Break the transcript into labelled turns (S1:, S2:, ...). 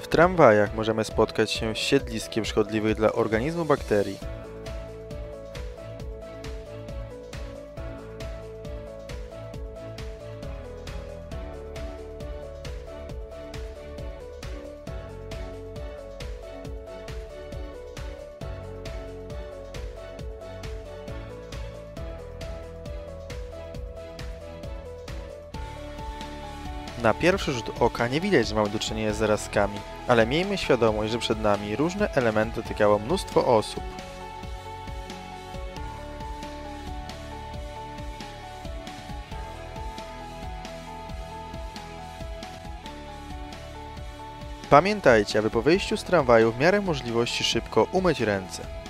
S1: W tramwajach możemy spotkać się z siedliskiem szkodliwych dla organizmu bakterii. Na pierwszy rzut oka nie widać, że mamy do czynienia z zarazkami, ale miejmy świadomość, że przed nami różne elementy dotykało mnóstwo osób. Pamiętajcie, aby po wyjściu z tramwaju w miarę możliwości szybko umyć ręce.